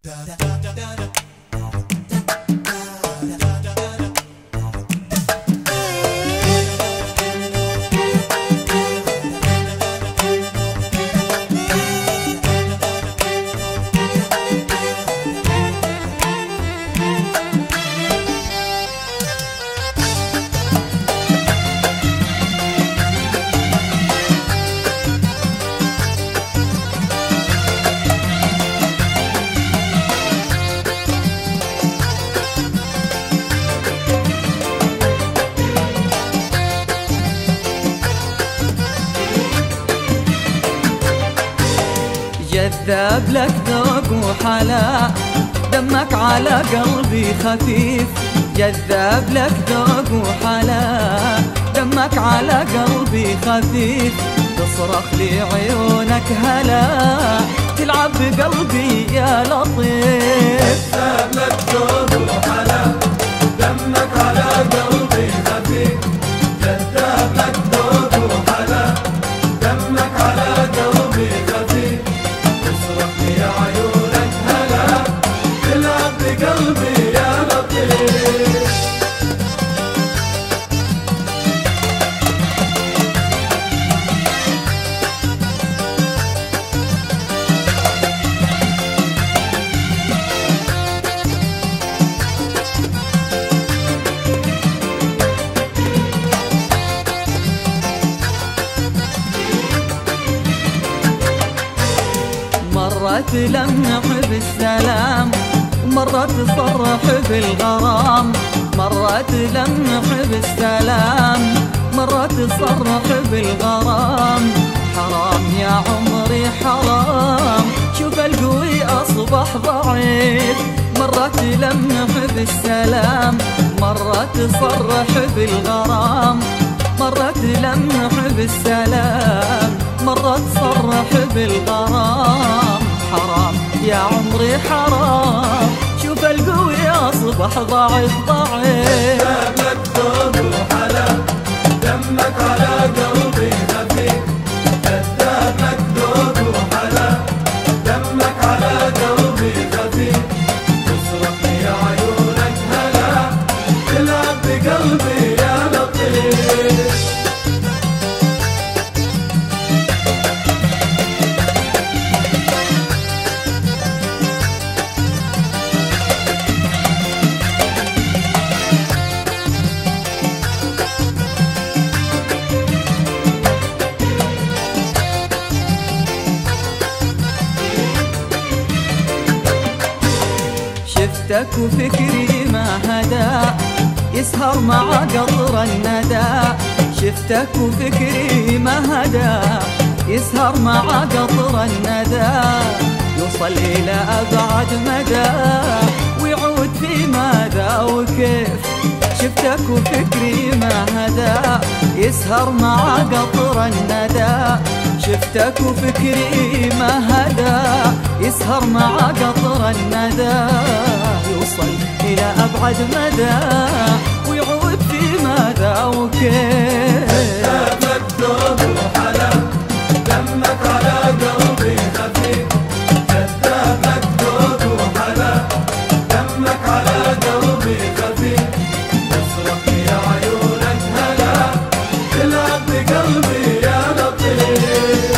جذاب لك ذوق وحلا، دمك على قلبي خفيف. جذاب لك ذوق وحلا، دمك على قلبي خفيف. تصرخ لي عيونك هلا، تلعب بقلبي يا لطيف. جذاب لك ذوق وحلا، دمك على قلبي خفيف. جذاب لك ذوق وحلا، دمك على قلبي خفيف. تصرخ لي عيونك هلا، تلعب بقلبي يا لطيف. مرة تلمح بالسلام، مرة تصرح بالغرام. مرة تلمح بالسلام، مرة تصرح بالغرام. حرام يا عمري حرام، شوف القوي أصبح ضعيف. مرة تلمح بالسلام، مرة تصرح بالغرام. مرة تلمح بالسلام، مرة تصرح بالغرام. حرام يا عمري حرام، شوف القوي أصبح ضعيف ضعيف. جذاب لك ذوق وحلا، دمك على قلبي خفيف. جذاب لك ذوق وحلا، دمك على قلبي خفيف. تصرخ لي عيونك هلا، تلعب بقلبي يا لطيف. شفتك وفكري ما هدا، يسهر مع قطر الندى. شفتك وفكري ما هدا، يسهر مع قطر الندى. يوصل إلى أبعد مدى، ويعود في ماذا وكيف. شفتك وفكري ما هدا، يسهر مع قطر الندى. شفتك وفكري ما هدا، يسهر مع قطر الندى. يوصل إلى أبعد مدى، ويعود في ماذا وكيف. جذاب لك ذوق وحلا، دمك على قلبي خفيف. جذاب لك ذوق وحلا، دمك على قلبي خفيف. تصرخ لي عيونك هلا، تلعب بقلبي يا لطيف.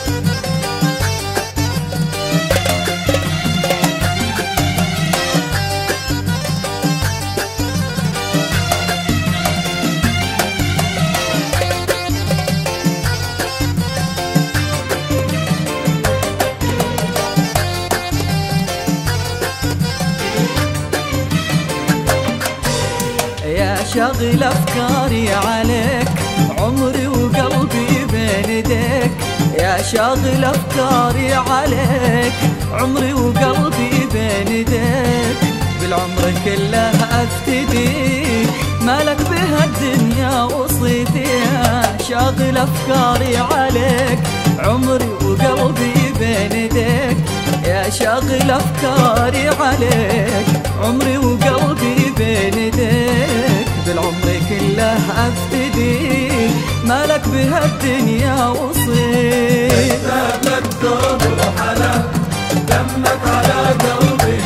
شاغل أفكاري عليك، عمري وقلبي بين يديك. يا شاغل أفكاري عليك، عمري وقلبي بين يديك. بالعمر كله أفتديك، مالك بها الدنيا وصيتي. يا شاغل أفكاري عليك، عمري وقلبي بين يديك. يا شاغل أفكاري عليك، عمري وقلبي بين يديك. بالعمر كله أفتديك، مالك بها الدنيا وصيت. جذاب لك ذوق وحلا، دمك على قلبي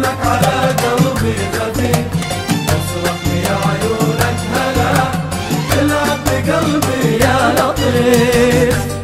دمك على قلبي خفيف تصرخني يا عيونك هلا تلعب بقلبي يا لطيف.